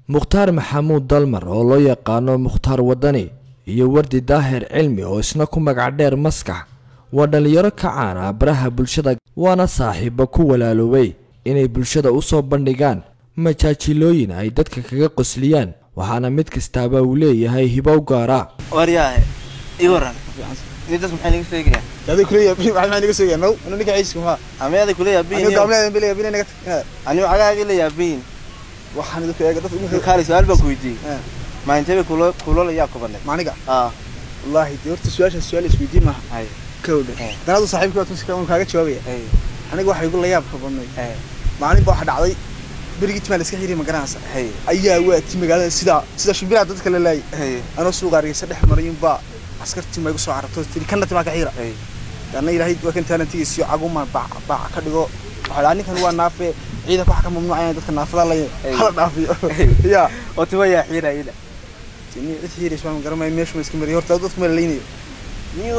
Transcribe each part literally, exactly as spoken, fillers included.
mukhtaar maxamuud dalmar oo loo yaqaano mukhtaar wadani iyo wardi daahir cilmi oo isna ku magac dheer maskax waa dhalinyaro ka caan ah baraha bulshada waana saaxiibo ku walaaloobay inay bulshada u soo bandhigaan majaajilooyin ay dadka kaga qosliyaan waxaana mid kastaaba uu leeyahay hibo gaar ah waryahay iwaran nidaas maxay laga sheegaya dadku kuleeyahay maxay laga sheegaya no ninka ciiska ma ameeyada kuleeyahay biin aniga gaamleeyahay biin biin naga aniga cagaaga leeyahay biin waxaan idinku eega dad ugu kale su'aal baan ku weydiiyay ma intee kulo kulo la yaab ka badnay maaniga ah wallahi horta su'aasha su'aal isweydiin ma hay kowda dad saaxiibka waad tuskaa kaaga jawaabaya aniga waxa igu la yaab ka badnay maalin baa dhacday بريء تمال إسكحيري مقرناسة. أيها وقت مقالة سدا سدا شبيرة تدك للاي. أنا سوق عريس سدح مريم با عسكرت ما يقصوا عرفتوا تري كنا تبع كحيرة. لأن يراهيد وكنت أنا تيجي سيو عقوم ما با با كده حلاني كانوا نافع عيدا كحكم ممنوع يعني تدك نافع الله حلا نافع. يا وتبغى يا حيرة عيدا. تني حيرة شو مقرن ما يمشي مسك مريور تدوت مليني. نيو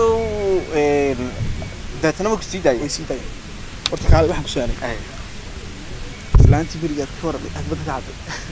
ده تنامك سيداي. سيداي. وتكالب حق سؤالي. لانتي بريء كفر أكبر كعب.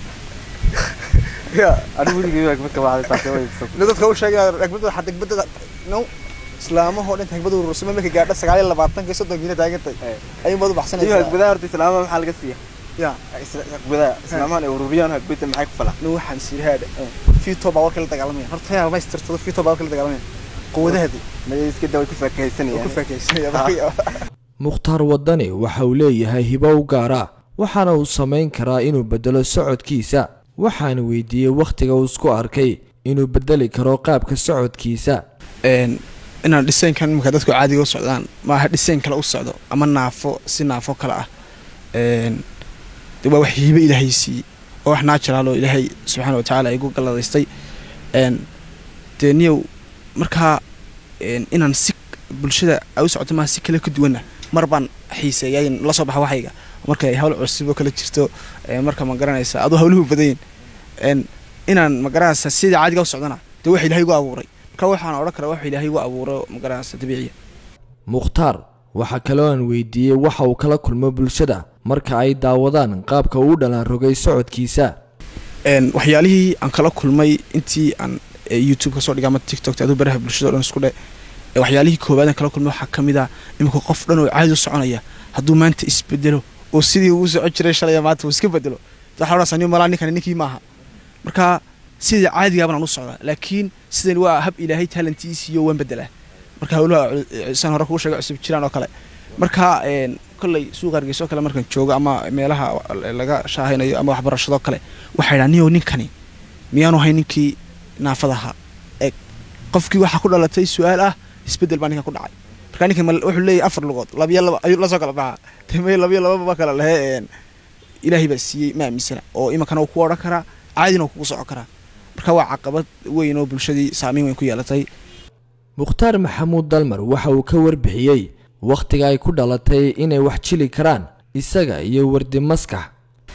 يا أنا بريء أكبر كعب تاسوي. نزلت خوش شيء أكبر حد أكبر نو سلامه هو أنت أكبر الرسوم منك قاعد سجالي اللي بعطنك يصير تجينا تاجت. أي موضوع بحسن. أيوة أكبر أرتي سلامه محل فيها. يا أكبر سلامه الأوروبيان أكبر معك فلا. نو حنسير هذا. في توب أول كل تجالمين. هرتها ما يسترتض في توب أول كل تجالمين. قوة هذه. ما يسكت دوا كيف كيسني. كيف كيسني. mukhtaar wadani waxa uu leeyahay hibo gaar ah waxaana uu sameyn karaa inuu bedelo socodkiisa waxaan weydiiyay waqtiga uu isku arkay inuu bedeli karo qaabka socodkiisa een inaan dhiseen kan marka dadku caadiga u socdaan ma aha dhiseen kale u socdo ama naafo si naafo kale ah een dib wax hiiba ilaahay si oo wax natural oo ilaahay subhanahu wa ta'ala igu galadaystay een teeniyo marka een inaan si bulshada ay u socoto ma si kale ka duwan marban xiiseeyay la soo baxa waxayga marka ay hawl cusub oo kala jirto marka ma garanaysa adu hawluhu badan een inaan ma garanaysa sida caadiga u socdana de wax ilaahay ugu abuuray marka waxaan oran karaa wax ilaahay ugu abuuray ma garanaysa dabiiciya mukhtaar waxa kale oo aan weydiiyay waxa uu kala kulmo bulshada marka ay daawadaan qaabka uu dhalan rogay socodkiisa een waxyaalihii aan kala kulmay intii aan YouTube ka soo dhigay ama TikTok adu baraha bulshada oo isku dhay waxyaalihii koobaad kala kulmo waxa kamida imika qof dhan oo caadi u soconaya haduu maanta isbedelo oo sidii uu soo jiray shalay maanta uu iska bedelo waxa la sameeyo malaani kan ninkii maaha marka sidii caadiga baan u socdaa laakiin sideen waa hab ilaahay talentiisi iyo waan bedela marka hawlaha san hore ku sheegay cusub jiraan oo kale marka een kulay suuq argeyso kale markan joogo ama meelaha laga shaahaynayo ama waxbarashado kale waxa ilaaniyo ninkani miyaanu hay ninkii naafadaha ee qofkii waxa ku dhalatay su'aal ah isbedel baan ninka ku dhacay marka ninka wuxuu leeyahay afar luqad laba laba ayuu la soo kala baxaa timay laba laba ba kala leeyeen ilaahay ba siiyay ma amisana oo imankana uu ku oran kara caadina uu ku soo kara marka waa caqabad weyn oo bulshadii saameyn weyn ku yeelatay mukhtaar maxamuud dalmar waxa uu ka warbixiyay waqtiga ay ku dhalatay inay wax jili karaan isaga iyo wardi maskax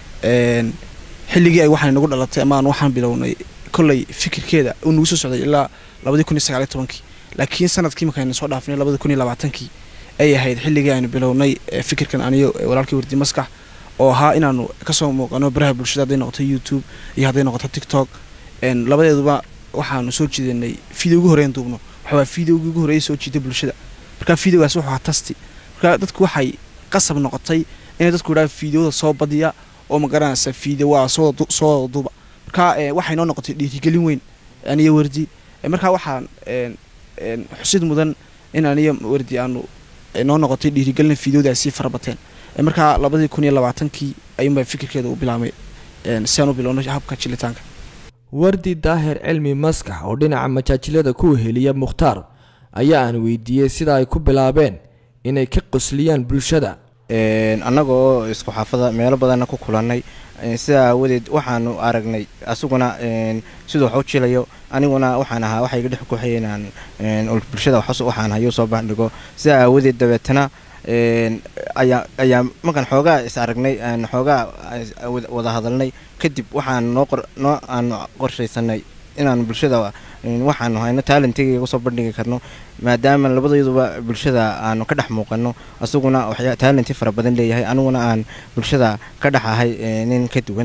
een xilligii ay waxaan nagu dhalatay ama waxaan bilownay kulay fikirkeeda uu nagu soo socday ilaa laba kun iyo sagaal iyo toban laakiin sanadkii markaan soo dhaafnay laba kun iyo labaatan ay ahayd xilligii aynu bilownay fikirkan aniyo walaalkii wardi maskax oo ahaa inaanu ka soo muuqano baraha bulshada haday noqoto YouTube iyo haday noqoto TikTok een labadeeduba waxaanu soo jiidanay video ugu horeyn duubno waxa video ugu horeeyay soo jiiday bulshada marka videogaas wuxuu tasti marka dadku waxay qasab noqotay in dadku raa videoda soo badiya oo ma garanaysa video waa soo soo duuba marka waxay noo noqotay dhiirigelin weyn aniyo wardi marka waxaan een een xusid mudan in aniyo wardi aanu noo noqotay dhiirigelin videodaasi farabateen marka laba kun iyo labaatan ayuu fikirkeeda u bilaamay een saan u bilowno habka jilitaanka wardi daahir cilmi maskax oo dhinaca majaajilada ku heliya mukhtaar ayaa aan weydiiyay sida ay ku bilaabeen inay ka qosliyaan bulshada een anagoo isku xaafada meelo badan ku kulanay sida wadeed waxaanu aragnay asuguna een sidoo wax u jilayo aniguna waxaan ahaa waxay iga dhex ku xayeenaan een bulshada wax waxaan hayo soo bandhigo sida wadeed dabeetana een ayaa ayaa markan xoogaa is aragnay aan xoogaa wada hadalnay kadib waxaan noo noo aan qorshaysanay inaan bulshada waxaan hayno talentiga ugu soo bandhigi karno maadaama labadooduba bulshada aanu ka dhex muuqano asuguna waxa talenti fara badan leeyahay aniguna aan bulshada ka dhaxahay nin ka duwan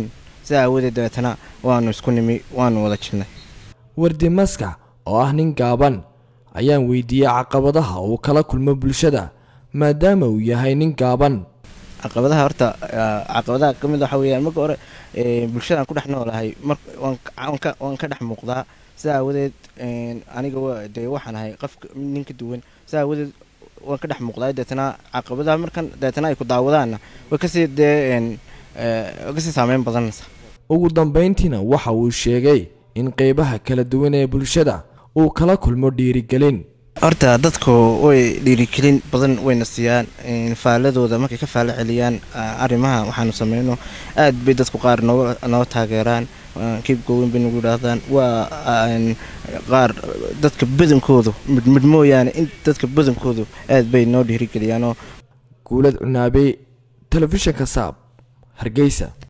sidaa aawadeed dabeetana waanu isku nimi waanu wada jirnay. Wardi Maskax oo ah nin gaaban ayaan weydiiyey caqabadaha uu kala kulmo bulshada maadaama uu yahay nin gaaban. caqabadaha horta caqabadaha kamid waxa weeyaan marka hore bulshada ku dhex noolahay waan ka waan ka dhex muuqdaa sidaa aawadeed aniga de waxaan ahay qof nin ka duwan sidaa aawadeed waan ka dhex muuqdaa deetana caqabadaha markan deetana ay ku daawadaana way ka sii dee ka sii saameyn badanaysa. ugu dambeyntiina waxa uu sheegay in qeybaha kala duwan ee bulshada uu kala kulmo dhiirigelin. horta dadku way dhiirigelin badan wayna siiyaan faaladooda markay ka faalo celiyaan arrimaha waxaanu sameeyno aad bay dadku qaar noo noo taageeraan keep going bay nagu yiraahdaan waa qaar dadka badankoodu mid mooyaane in dadka badankoodu aad bay noo dhiirigeliyaan. Guulad Cunaabe, telefishinka Saab, Hargeysa.